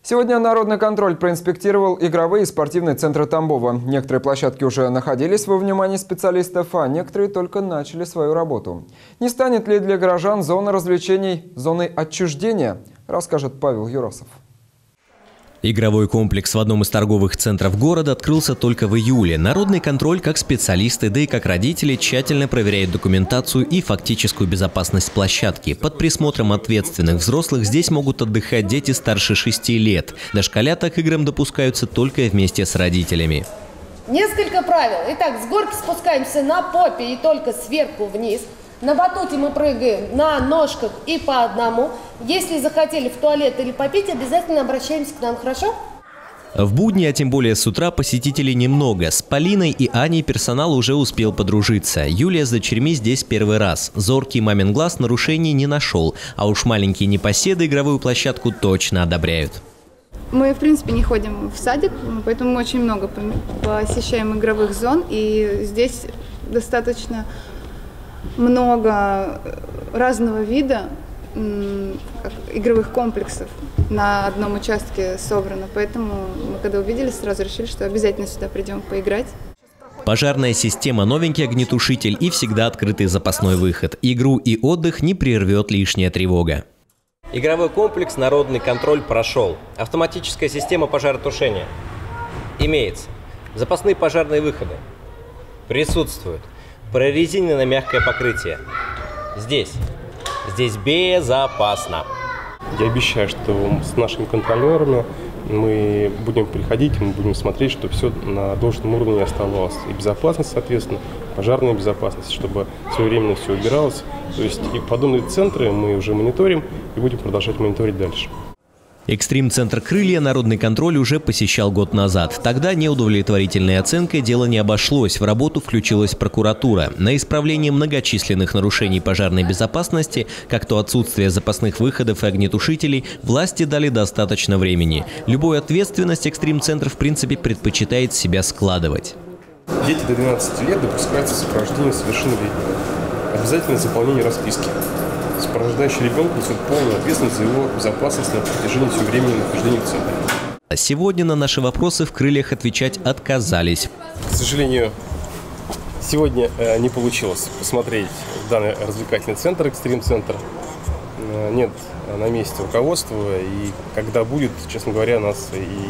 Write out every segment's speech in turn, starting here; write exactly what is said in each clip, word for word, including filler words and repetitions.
Сегодня народный контроль проинспектировал игровые и спортивные центры Тамбова. Некоторые площадки уже находились во внимании специалистов, а некоторые только начали свою работу. Не станет ли для горожан зона развлечений зоной отчуждения, расскажет Павел Юрасов. Игровой комплекс в одном из торговых центров города открылся только в июле. Народный контроль, как специалисты, да и как родители, тщательно проверяет документацию и фактическую безопасность площадки. Под присмотром ответственных взрослых здесь могут отдыхать дети старше шести лет. Дошколята к играм допускаются только вместе с родителями. Несколько правил. Итак, с горки спускаемся на попе и только сверху вниз. На батуте мы прыгаем на ножках и по одному. Если захотели в туалет или попить, обязательно обращаемся к нам, хорошо? В будни, а тем более с утра, посетителей немного. С Полиной и Аней персонал уже успел подружиться. Юлия с дочерьми здесь первый раз. Зоркий мамин глаз нарушений не нашел. А уж маленькие непоседы игровую площадку точно одобряют. Мы, в принципе, не ходим в садик, поэтому мы очень много посещаем игровых зон. И здесь достаточно много разного вида игровых комплексов на одном участке собрано. Поэтому мы, когда увидели, сразу решили, что обязательно сюда придем поиграть. Пожарная система, новенький огнетушитель и всегда открытый запасной выход. Игру и отдых не прервет лишняя тревога. Игровой комплекс «Народный контроль» прошел. Автоматическая система пожаротушения имеется. Запасные пожарные выходы присутствуют. Прорезиненное мягкое покрытие. Здесь. Здесь безопасно. Я обещаю, что с нашими контролерами мы будем приходить, мы будем смотреть, чтобы все на должном уровне оставалось. И безопасность, соответственно, пожарная безопасность, чтобы своевременно все убиралось. То есть и подобные центры мы уже мониторим и будем продолжать мониторить дальше. Экстрим-центр «Крылья» народный контроль уже посещал год назад. Тогда неудовлетворительной оценкой дело не обошлось. В работу включилась прокуратура. На исправление многочисленных нарушений пожарной безопасности, как то отсутствие запасных выходов и огнетушителей, власти дали достаточно времени. Любую ответственность экстрим-центр в принципе предпочитает себя складывать. Дети до двенадцати лет допускаются сопровождение совершеннолетнего. Обязательно заполнение расписки. Сопровождающий ребенок несет полную ответственность за его безопасность на протяжении всего времени нахождения в центре. Сегодня на наши вопросы в «Крыльях» отвечать отказались. К сожалению, сегодня не получилось посмотреть данный развлекательный центр, экстрим-центр. Нет на месте руководства, и когда будет, честно говоря, нас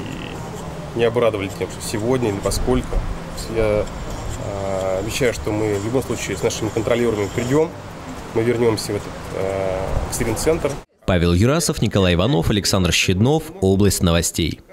и не обрадовали тем, что сегодня или поскольку. Я обещаю, что мы в любом случае с нашими контролерами придем. Мы вернемся в этот э, экстрим-центр. Павел Юрасов, Николай Иванов, Александр Щеднов. Область новостей.